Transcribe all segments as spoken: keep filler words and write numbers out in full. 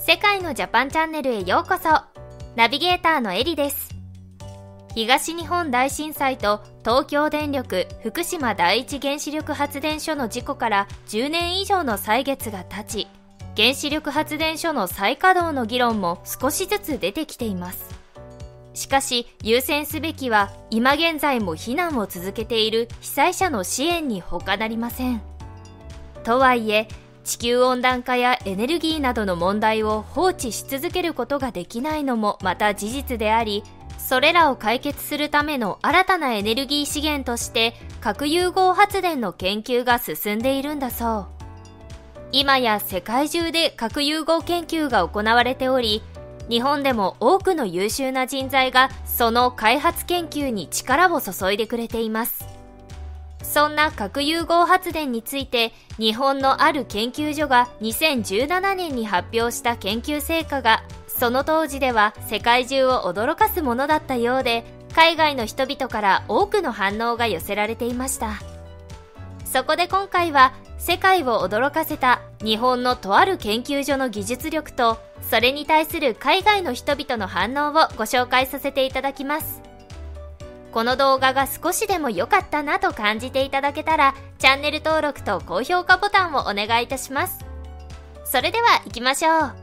世界のジャパンチャンネルへようこそ。ナビゲーターのエリです。東日本大震災と東京電力福島第一原子力発電所の事故からじゅうねん以上の歳月が経ち、原子力発電所の再稼働の議論も少しずつ出てきています。しかし優先すべきは今現在も避難を続けている被災者の支援に他なりません。とはいえ地球温暖化やエネルギーなどの問題を放置し続けることができないのもまた事実であり、それらを解決するための新たなエネルギー資源として核融合発電の研究が進んでいるんだそう。今や世界中で核融合研究が行われており、日本でも多くの優秀な人材がその開発研究に力を注いでくれています。そんな核融合発電について日本のある研究所がにせんじゅうななねんに発表した研究成果がその当時では世界中を驚かすものだったようで、海外の人々から多くの反応が寄せられていました。そこで今回は世界を驚かせた日本のとある研究所の技術力とそれに対する海外の人々の反応をご紹介させていただきます。この動画が少しでも良かったなと感じていただけたらチャンネル登録と高評価ボタンをお願いいたします。それでは行きましょう。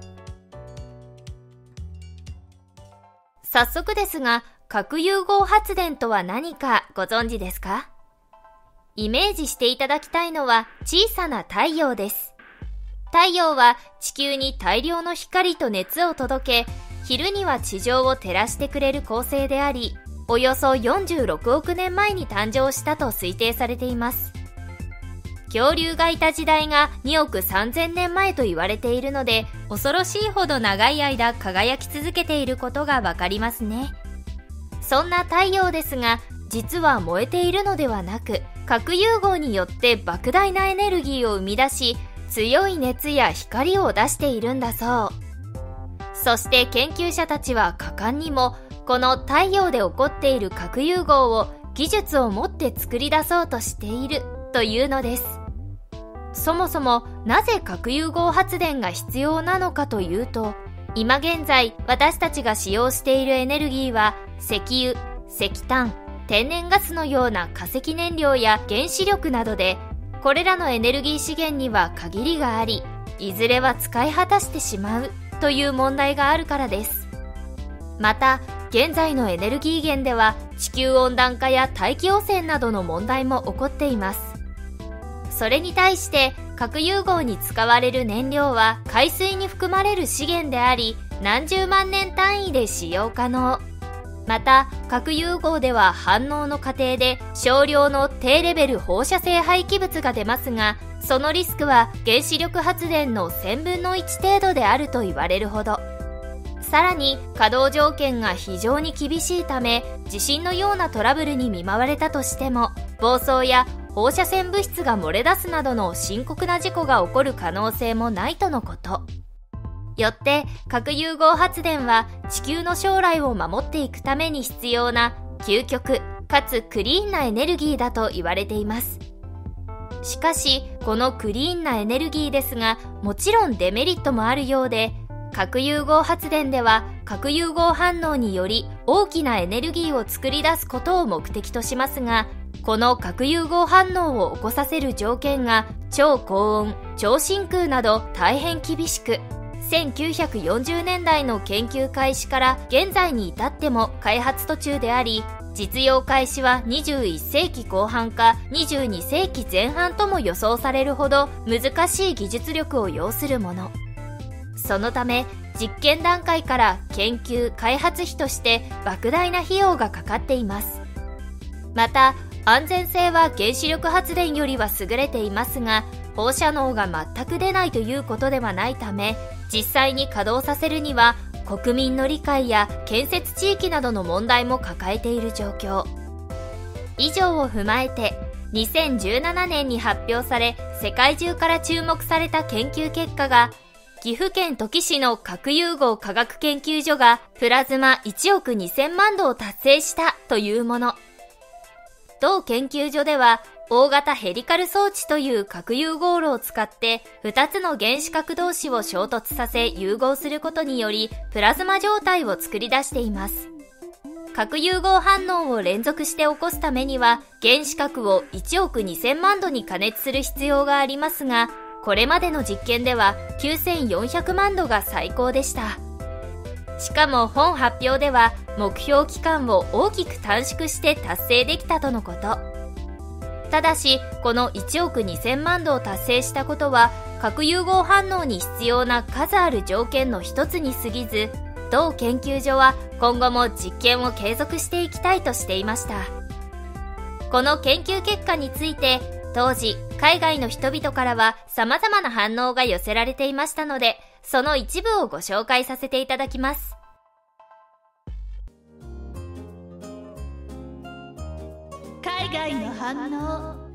早速ですが、核融合発電とは何かご存知ですか？イメージしていただきたいのは小さな太陽です。太陽は地球に大量の光と熱を届け、昼には地上を照らしてくれる恒星であり、およそよんじゅうろくおくねんまえに誕生したと推定されています。恐竜がいた時代がにおくさんぜんねんまえと言われているので、恐ろしいほど長い間輝き続けていることがわかりますね。そんな太陽ですが、実は燃えているのではなく、核融合によって莫大なエネルギーを生み出し、強い熱や光を出しているんだそう。そして研究者たちは果敢にもこの太陽で起こっている核融合を技術を持って作り出そうとしているというのです。そもそもなぜ核融合発電が必要なのかというと、今現在私たちが使用しているエネルギーは石油、石炭、天然ガスのような化石燃料や原子力などで、これらのエネルギー資源には限りがあり、いずれは使い果たしてしまうという問題があるからです。また現在のエネルギー源では地球温暖化や大気汚染などの問題も起こっています。それに対して核融合に使われる燃料は海水に含まれる資源であり、何十万年単位で使用可能。また核融合では反応の過程で少量の低レベル放射性廃棄物が出ますが、そのリスクは原子力発電のせんぶんのいち程度であると言われるほど。さらに稼働条件が非常に厳しいため、地震のようなトラブルに見舞われたとしても暴走や放射線物質が漏れ出すなどの深刻な事故が起こる可能性もないとのこと。よって核融合発電は地球の将来を守っていくために必要な究極かつクリーンなエネルギーだと言われています。しかしこのクリーンなエネルギーですが、もちろんデメリットもあるようで、核融合発電では核融合反応により大きなエネルギーを作り出すことを目的としますが、この核融合反応を起こさせる条件が超高温、超真空など大変厳しく、せんきゅうひゃくよんじゅうねんだいの研究開始から現在に至っても開発途中であり、実用開始はにじゅういっせいきこう半かにじゅうにせいきぜん半とも予想されるほど難しい技術力を要するもの。そのため実験段階から研究開発費として莫大な費用がかかっています。また安全性は原子力発電よりは優れていますが、放射能が全く出ないということではないため、実際に稼働させるには国民の理解や建設地域などの問題も抱えている状況。以上を踏まえてにせんじゅうななねんに発表され世界中から注目された研究結果が、岐阜県土岐市の核融合科学研究所がプラズマいちおくにせんまんどを達成したというもの。 同研究所では大型ヘリカル装置という核融合炉を使ってふたつの原子核同士を衝突させ融合することによりプラズマ状態を作り出しています。核融合反応を連続して起こすためには原子核をいちおくにせんまんどに加熱する必要がありますが、これまでの実験ではきゅうせんよんひゃくまんどが最高でした。しかも本発表では目標期間を大きく短縮して達成できたとのこと。ただしこのいちおくにせんまんどを達成したことは核融合反応に必要な数ある条件の一つに過ぎず、同研究所は今後も実験を継続していきたいとしていました。この研究結果について当時海外の人々からは様々な反応が寄せられていましたので、その一部をご紹介させていただきます。 海外の反応。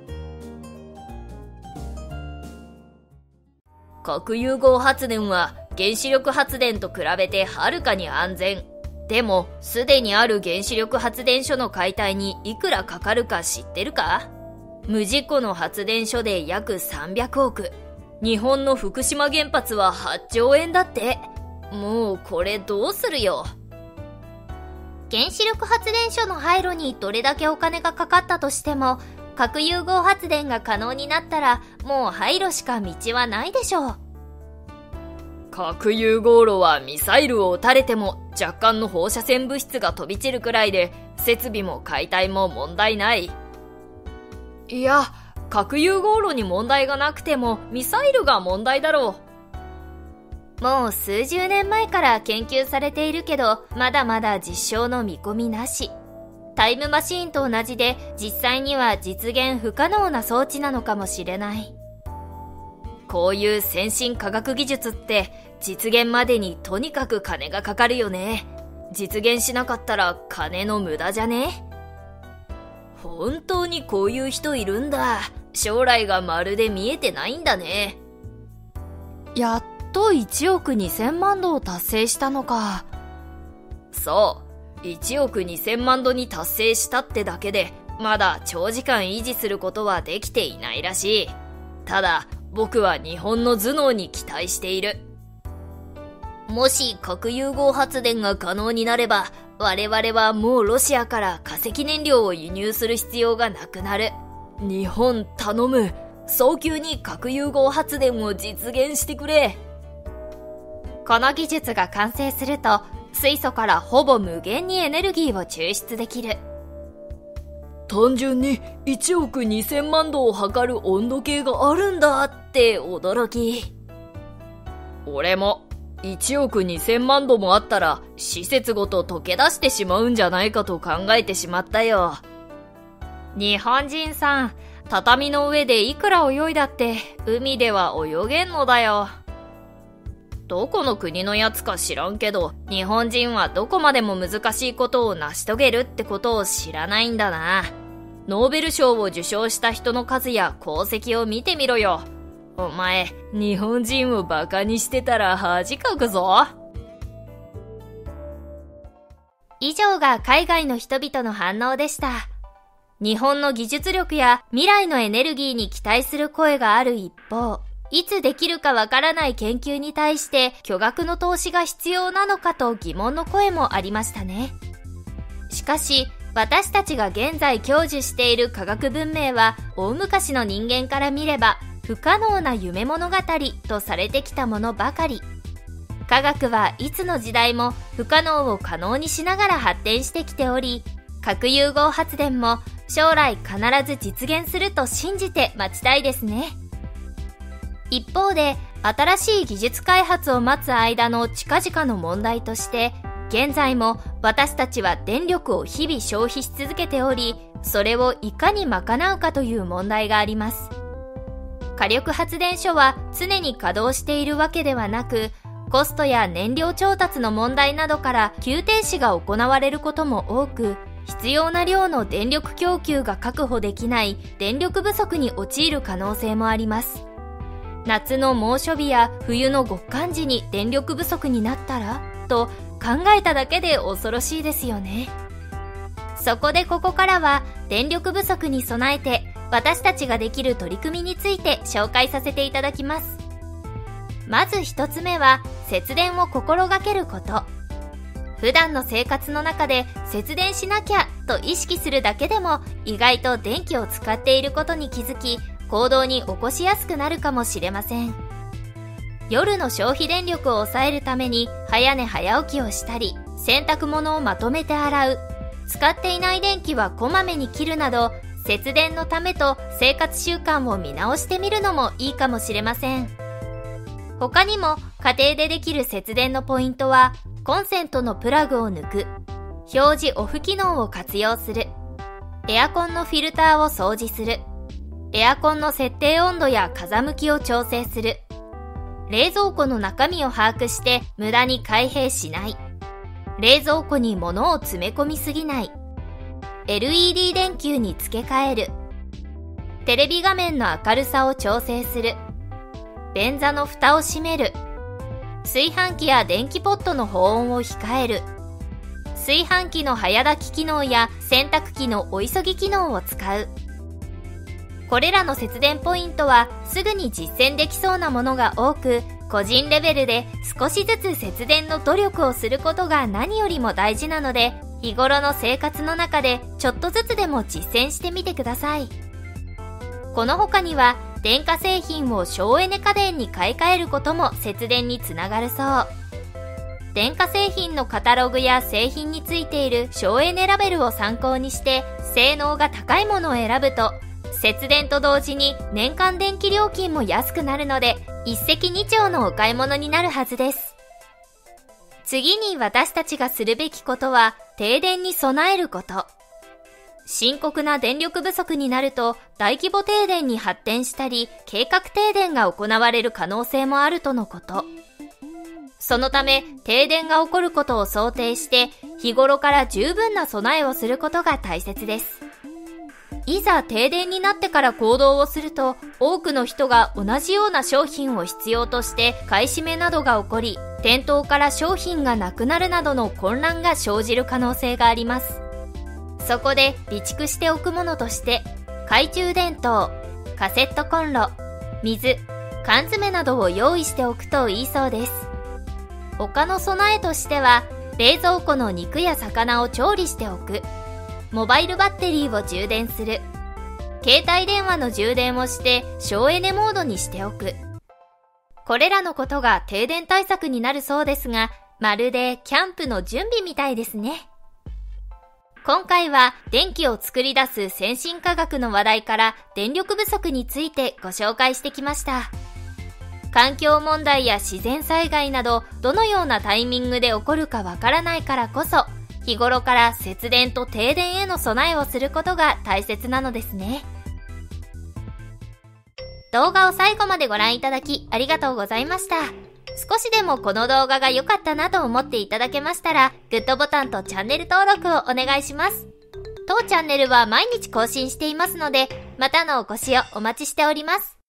核融合発電は原子力発電と比べてはるかに安全。でもすでにある原子力発電所の解体にいくらかかるか知ってるか？無事故の発電所で約さんびゃくおく。日本の福島原発ははっちょうえんだって。もうこれどうするよ。原子力発電所の廃炉にどれだけお金がかかったとしても、核融合発電が可能になったらもう廃炉しか道はないでしょう。核融合炉はミサイルを撃たれても若干の放射線物質が飛び散るくらいで、設備も解体も問題ない。いや、核融合炉に問題がなくてもミサイルが問題だろう。もう数十年前から研究されているけど、まだまだ実証の見込みなし。タイムマシーンと同じで実際には実現不可能な装置なのかもしれない。こういう先進科学技術って実現までにとにかく金がかかるよね。実現しなかったら金の無駄じゃね？本当にこういう人いるんだ。将来がまるで見えてないんだね。やっといちおくにせんまんどを達成したのか。そう、いちおくにせんまんどに達成したってだけでまだ長時間維持することはできていないらしい。ただ僕は日本の頭脳に期待している。もし核融合発電が可能になれば、我々はもうロシアから化石燃料を輸入する必要がなくなる。日本頼む。早急に核融合発電を実現してくれ。この技術が完成すると、水素からほぼ無限にエネルギーを抽出できる。単純にいちおくにせんまんどを測る温度計があるんだって驚き。俺もいちおくにせんまんどもあったら施設ごと溶け出してしまうんじゃないかと考えてしまったよ。日本人さん、畳の上でいくら泳いだって海では泳げんのだよ。どこの国のやつか知らんけど、日本人はどこまでも難しいことを成し遂げるってことを知らないんだな。ノーベル賞を受賞した人の数や功績を見てみろよ。お前、日本人をバカにしてたら恥かくぞ。以上が海外の人々の反応でした。日本の技術力や未来のエネルギーに期待する声がある一方、いつできるかわからない研究に対して巨額の投資が必要なのかと疑問の声もありましたね。しかし、私たちが現在享受している科学文明は大昔の人間から見れば不可能な夢物語とされてきたものばかり。科学はいつの時代も不可能を可能にしながら発展してきており、核融合発電も将来必ず実現すると信じて待ちたいですね。一方で、新しい技術開発を待つ間の近々の問題として、現在も私たちは電力を日々消費し続けており、それをいかに賄うかという問題があります。火力発電所は常に稼働しているわけではなく、コストや燃料調達の問題などから休停止が行われることも多く、必要な量の電力供給が確保できない電力不足に陥る可能性もあります。夏の猛暑日や冬の極寒時に電力不足になったらと考えただけで恐ろしいですよね。 そこでここからは電力不足に備えて私たちができる取り組みについて紹介させていただきます。まず一つ目は節電を心がけること。普段の生活の中で節電しなきゃと意識するだけでも意外と電気を使っていることに気づき、行動に起こしやすくなるかもしれません。夜の消費電力を抑えるために早寝早起きをしたり、洗濯物をまとめて洗う、使っていない電気はこまめに切るなど、節電のためと生活習慣を見直してみるのもいいかもしれません。他にも家庭でできる節電のポイントは、コンセントのプラグを抜く、表示オフ機能を活用する、エアコンのフィルターを掃除する、エアコンの設定温度や風向きを調整する、冷蔵庫の中身を把握して無駄に開閉しない、冷蔵庫に物を詰め込みすぎない、エルイーディー 電球に付け替える、テレビ画面の明るさを調整する、便座の蓋を閉める、炊飯器や電気ポットの保温を控える、炊飯器の早炊き機能や洗濯機のお急ぎ機能を使う。これらの節電ポイントはすぐに実践できそうなものが多く、個人レベルで少しずつ節電の努力をすることが何よりも大事なので、日頃の生活の中でちょっとずつでも実践してみてください。この他には電化製品を省エネ家電に買い替えることも節電につながるそう。電化製品のカタログや製品についている省エネラベルを参考にして性能が高いものを選ぶと、節電と同時に年間電気料金も安くなるので、一石二鳥のお買い物になるはずです。次に私たちがするべきことは停電に備えること。深刻な電力不足になると大規模停電に発展したり、計画停電が行われる可能性もあるとのこと。そのため停電が起こることを想定して日頃から十分な備えをすることが大切です。いざ停電になってから行動をすると、多くの人が同じような商品を必要として買い占めなどが起こり、店頭から商品がなくなるなどの混乱が生じる可能性があります。そこで備蓄しておくものとして、懐中電灯、カセットコンロ、水、缶詰などを用意しておくといいそうです。他の備えとしては、冷蔵庫の肉や魚を調理しておく、モバイルバッテリーを充電する、携帯電話の充電をして省エネモードにしておく。これらのことが停電対策になるそうですが、まるでキャンプの準備みたいですね。今回は電気を作り出す先進科学の話題から電力不足についてご紹介してきました。環境問題や自然災害など、どのようなタイミングで起こるかわからないからこそ、日頃から節電と停電への備えをすることが大切なのですね。動画を最後までご覧いただきありがとうございました。少しでもこの動画が良かったなと思っていただけましたら、グッドボタンとチャンネル登録をお願いします。当チャンネルは毎日更新していますので、またのお越しをお待ちしております。